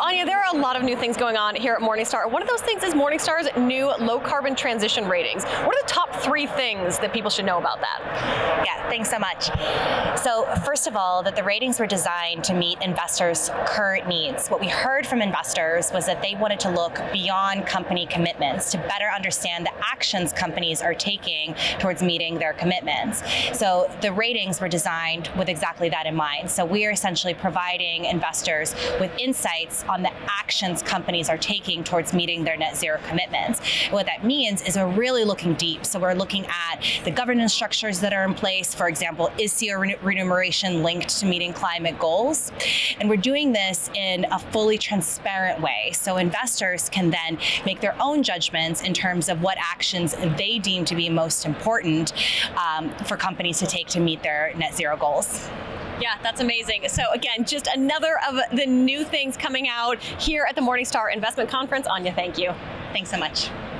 Anya, there are a lot of new things going on here at Morningstar. One of those things is Morningstar's new low carbon transition ratings. What are the top 3 things that people should know about that? Yeah, thanks so much. So first of all, that the ratings were designed to meet investors' current needs. What we heard from investors was that they wanted to look beyond company commitments to better understand the actions companies are taking towards meeting their commitments. So the ratings were designed with exactly that in mind. So we are essentially providing investors with insights on the actions companies are taking towards meeting their net zero commitments. And what that means is we're really looking deep. So we're looking at the governance structures that are in place. For example, is CEO remuneration linked to meeting climate goals? And we're doing this in a fully transparent way. So investors can then make their own judgments in terms of what actions they deem to be most important for companies to take to meet their net zero goals. Yeah, that's amazing. So again, just another of the new things coming out here at the Morningstar Investment Conference. Anya, thank you. Thanks so much.